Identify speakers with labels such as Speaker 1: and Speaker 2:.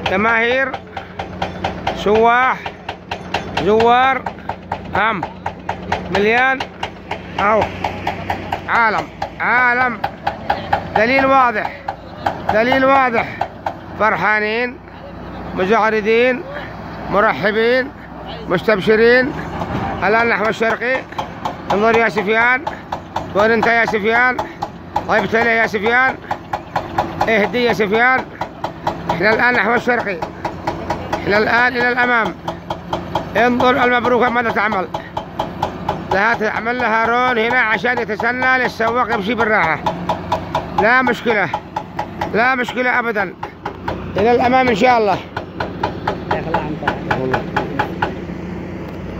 Speaker 1: جماهير، سواح، زوار، مليان. اهو عالم دليل واضح. فرحانين، مزعردين، مرحبين، مستبشرين. الآن نحو الشرقي. انظر يا سفيان، وين انت يا سفيان؟ طيبت لي يا سفيان، اهدي يا سفيان. احنا الآن نحو الشرقي، احنا الآن إلى الأمام. انظر المبروكة ماذا تعمل. تعمل لها رون هنا عشان يتسنى للسواق يمشي بالراحة. لا مشكلة أبدا. إلى الأمام إن شاء الله.